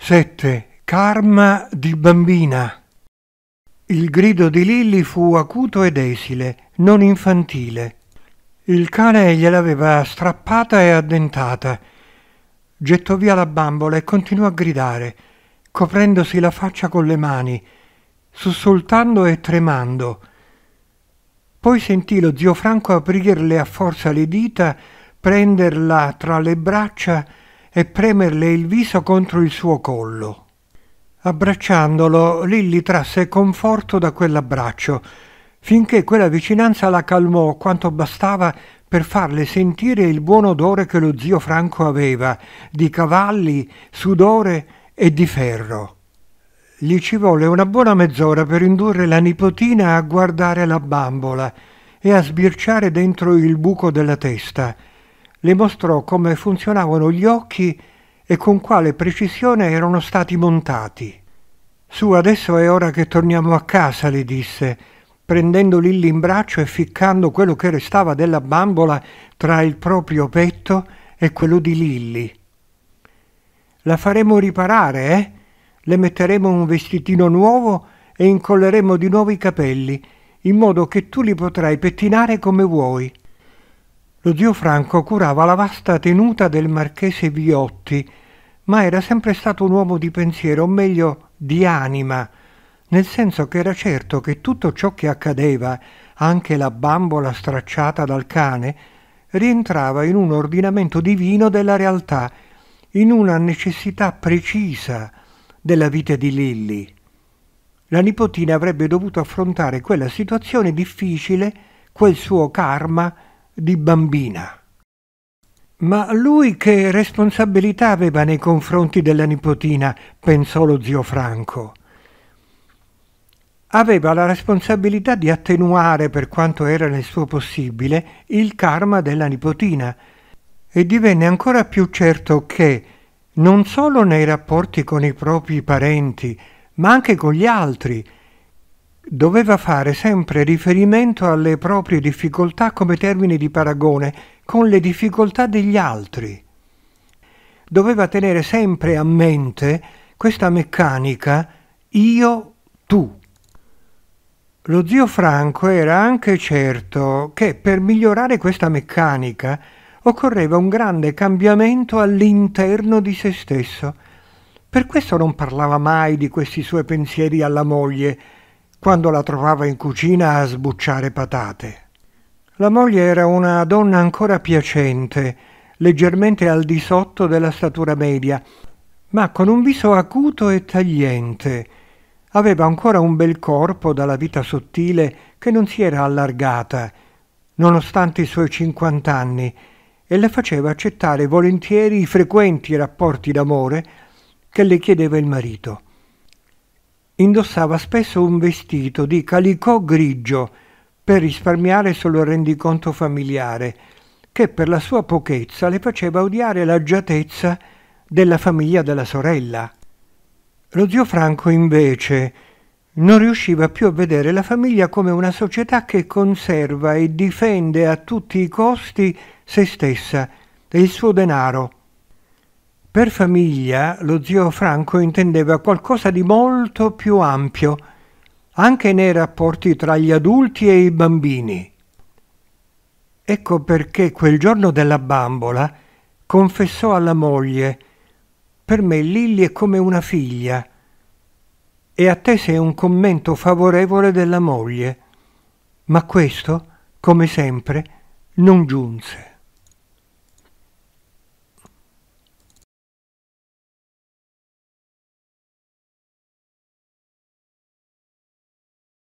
7. Karma di bambina. Il grido di Lilli fu acuto ed esile, non infantile. Il cane gliel'aveva strappata e addentata. Gettò via la bambola e continuò a gridare, coprendosi la faccia con le mani, sussultando e tremando. Poi sentì lo zio Franco aprirle a forza le dita, prenderla tra le braccia e premerle il viso contro il suo collo. Abbracciandolo, Lilli trasse conforto da quell'abbraccio, finché quella vicinanza la calmò quanto bastava per farle sentire il buon odore che lo zio Franco aveva, di cavalli, sudore e di ferro. Gli ci volle una buona mezz'ora per indurre la nipotina a guardare la bambola e a sbirciare dentro il buco della testa. Le mostrò come funzionavano gli occhi e con quale precisione erano stati montati. «Su, adesso è ora che torniamo a casa», le disse, prendendo Lilli in braccio e ficcando quello che restava della bambola tra il proprio petto e quello di Lilli. «La faremo riparare, eh? Le metteremo un vestitino nuovo e incolleremo di nuovo i capelli, in modo che tu li potrai pettinare come vuoi». Lo zio Franco curava la vasta tenuta del marchese Viotti, ma era sempre stato un uomo di pensiero, o meglio di anima, nel senso che era certo che tutto ciò che accadeva, anche la bambola stracciata dal cane, rientrava in un ordinamento divino della realtà, in una necessità precisa della vita di Lilli. La nipotina avrebbe dovuto affrontare quella situazione difficile, quel suo karma di bambina. Ma lui che responsabilità aveva nei confronti della nipotina, pensò lo zio Franco. Aveva la responsabilità di attenuare, per quanto era nel suo possibile, il karma della nipotina, e divenne ancora più certo che, non solo nei rapporti con i propri parenti, ma anche con gli altri, doveva fare sempre riferimento alle proprie difficoltà come termine di paragone con le difficoltà degli altri. Doveva tenere sempre a mente questa meccanica io-tu. Lo zio Franco era anche certo che per migliorare questa meccanica occorreva un grande cambiamento all'interno di se stesso. Per questo non parlava mai di questi suoi pensieri alla moglie, quando la trovava in cucina a sbucciare patate. La moglie era una donna ancora piacente, leggermente al di sotto della statura media, ma con un viso acuto e tagliente. Aveva ancora un bel corpo dalla vita sottile che non si era allargata, nonostante i suoi 50 anni, e le faceva accettare volentieri i frequenti rapporti d'amore che le chiedeva il marito. Indossava spesso un vestito di calicò grigio per risparmiare sul rendiconto familiare, che per la sua pochezza le faceva odiare l'agiatezza della famiglia della sorella. Lo zio Franco, invece, non riusciva più a vedere la famiglia come una società che conserva e difende a tutti i costi se stessa e il suo denaro. Per famiglia lo zio Franco intendeva qualcosa di molto più ampio, anche nei rapporti tra gli adulti e i bambini. Ecco perché quel giorno della bambola confessò alla moglie: «Per me Lilli è come una figlia», e attese un commento favorevole della moglie. Ma questo, come sempre, non giunse.